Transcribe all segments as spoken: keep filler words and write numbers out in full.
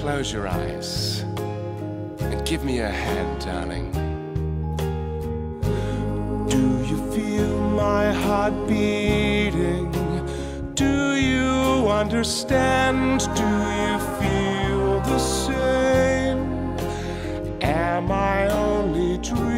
Close your eyes and give me a hand, darling. Do you feel my heart beating? Do you understand? Do you feel the same? Am I only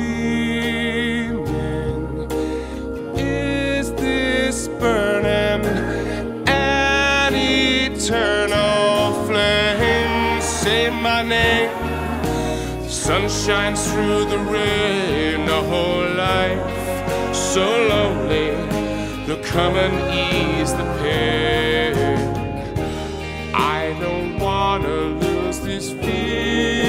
dreaming? Is this burning an eternal flame? Say my name. The sun shines through the rain. A whole life so lonely. Look, come and ease the pain. I don't wanna lose this feeling.